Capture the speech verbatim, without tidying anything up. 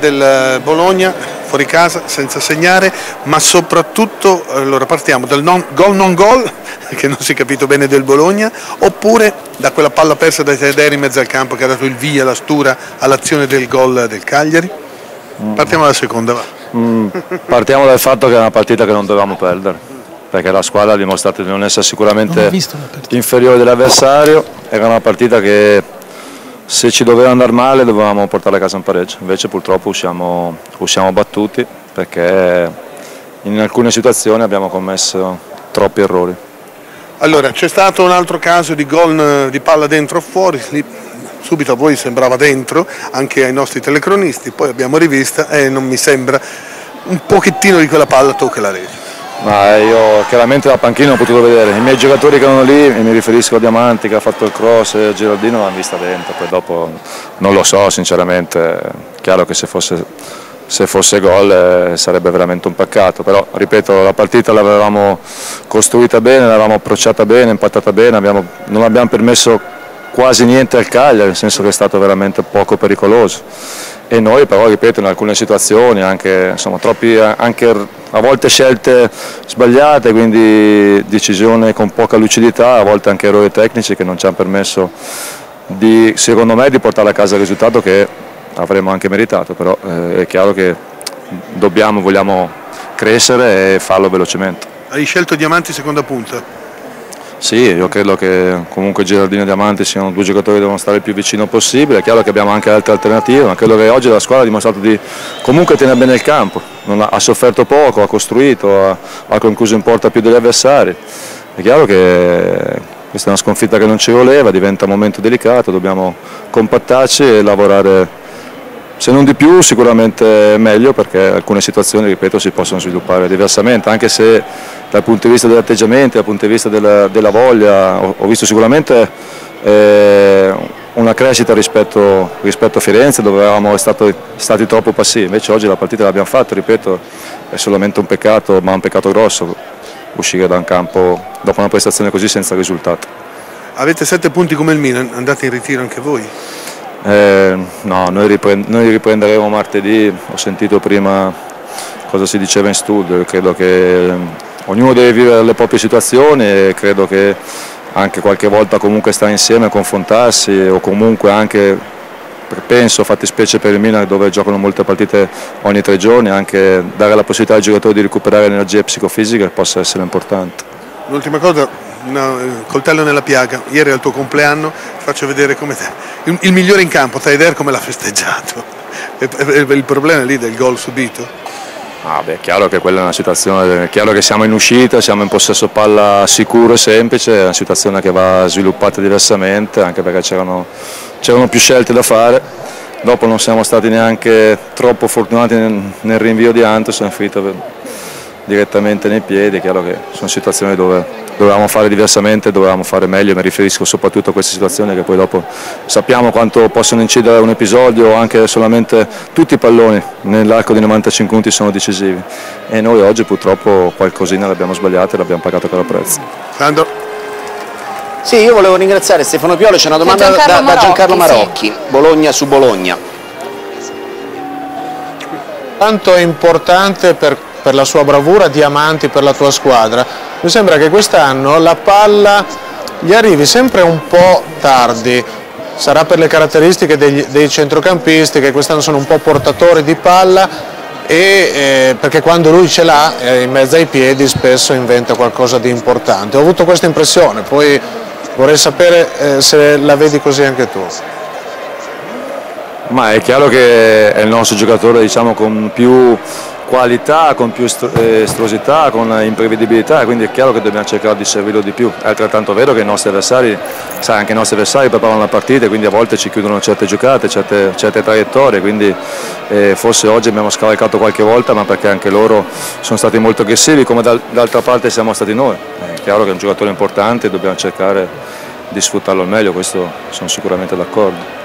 del Bologna, fuori casa, senza segnare, ma soprattutto, allora partiamo dal non, gol non gol, che non si è capito bene del Bologna, oppure da quella palla persa dai Tederi in mezzo al campo che ha dato il via, la stura all'azione del gol del Cagliari? Partiamo dalla seconda, va. Mm, partiamo dal fatto che è una partita che non dovevamo perdere, perché la squadra ha dimostrato di non essere sicuramente inferiore dell'avversario, era una partita che se ci doveva andare male dovevamo portare a casa un pareggio, invece purtroppo usciamo, usciamo battuti perché in alcune situazioni abbiamo commesso troppi errori. Allora, c'è stato un altro caso di gol di palla dentro o fuori, lì subito a voi sembrava dentro, anche ai nostri telecronisti, poi abbiamo rivista e non mi sembra, un pochettino di quella palla tocca la rete. Ma io chiaramente da panchina ho potuto vedere, i miei giocatori che erano lì, e mi riferisco a Diamanti che ha fatto il cross e a Giraldino l'hanno vista dentro, poi dopo non lo so sinceramente, è chiaro che se fosse, se fosse gol eh, sarebbe veramente un peccato, però ripeto la partita l'avevamo costruita bene, l'avevamo approcciata bene, impattata bene, abbiamo, non abbiamo permesso quasi niente al Cagliari, nel senso che è stato veramente poco pericoloso. E noi però, ripeto, in alcune situazioni, anche, insomma, troppi, anche a volte scelte sbagliate, quindi decisioni con poca lucidità, a volte anche errori tecnici che non ci hanno permesso, di, secondo me, di portare a casa il risultato che avremmo anche meritato, però eh, è chiaro che dobbiamo, vogliamo crescere e farlo velocemente. Hai scelto Diamanti seconda punta? Sì, io credo che comunque Giraldino e Diamanti siano due giocatori che devono stare il più vicino possibile, è chiaro che abbiamo anche altre alternative, ma credo che oggi la squadra ha dimostrato di comunque tenere bene il campo, non ha, ha sofferto poco, ha costruito, ha, ha concluso in porta più degli avversari, è chiaro che questa è una sconfitta che non ci voleva, diventa un momento delicato, dobbiamo compattarci e lavorare, se non di più sicuramente meglio, perché alcune situazioni, ripeto, si possono sviluppare diversamente, anche se dal punto di vista degli atteggiamenti, dal punto di vista della, della voglia, ho, ho visto sicuramente eh, una crescita rispetto, rispetto a Firenze, dove eravamo stati, stati troppo passivi, invece oggi la partita l'abbiamo fatta, ripeto, è solamente un peccato, ma un peccato grosso, uscire da un campo dopo una prestazione così senza risultato. Avete sette punti come il Milan, andate in ritiro anche voi? Eh, no, noi, riprend noi riprenderemo martedì, ho sentito prima cosa si diceva in studio, io credo che ognuno deve vivere le proprie situazioni e credo che anche qualche volta comunque stare insieme, confrontarsi o comunque anche, penso, fattispecie per il Milan dove giocano molte partite ogni tre giorni, anche dare la possibilità ai giocatori di recuperare energie psicofisiche possa essere importante. L'ultima cosa, no, coltello nella piaga, ieri è il tuo compleanno, ti faccio vedere come te. Il, il migliore in campo, Taider come l'ha festeggiato? E, e, il problema è lì del gol subito? Ah beh, è chiaro che quella è una situazione, è chiaro che siamo in uscita, siamo in possesso palla sicuro e semplice, è una situazione che va sviluppata diversamente, anche perché c'erano più scelte da fare. Dopo non siamo stati neanche troppo fortunati nel, nel rinvio di Anderson, è finito direttamente nei piedi, è chiaro che sono situazioni dove dovevamo fare diversamente, dovevamo fare meglio, mi riferisco soprattutto a queste situazioni che poi dopo sappiamo quanto possono incidere un episodio o anche solamente tutti i palloni nell'arco di novantacinque minuti sono decisivi e noi oggi purtroppo qualcosina l'abbiamo sbagliato e l'abbiamo pagato caro prezzo. Sandro. Sì, io volevo ringraziare Stefano Piolo, c'è una domanda da Giancarlo, da, da Giancarlo Marocchi, sì. Bologna su Bologna. Quanto è importante per per la sua bravura, Diamanti per la tua squadra, mi sembra che quest'anno la palla gli arrivi sempre un po' tardi, sarà per le caratteristiche degli, dei centrocampisti che quest'anno sono un po' portatori di palla e eh, perché quando lui ce l'ha eh, in mezzo ai piedi spesso inventa qualcosa di importante. Ho avuto questa impressione, poi vorrei sapere eh, se la vedi così anche tu. Ma è chiaro che è il nostro giocatore, diciamo, con più qualità, con più estrosità, con imprevedibilità, quindi è chiaro che dobbiamo cercare di servirlo di più. È altrettanto vero che i nostri avversari, sai, anche i nostri avversari preparano la partita e quindi a volte ci chiudono certe giocate, certe, certe traiettorie, quindi eh, forse oggi abbiamo scavalcato qualche volta, ma perché anche loro sono stati molto aggressivi, come d'altra parte siamo stati noi. È chiaro che è un giocatore importante e dobbiamo cercare di sfruttarlo al meglio, questo sono sicuramente d'accordo.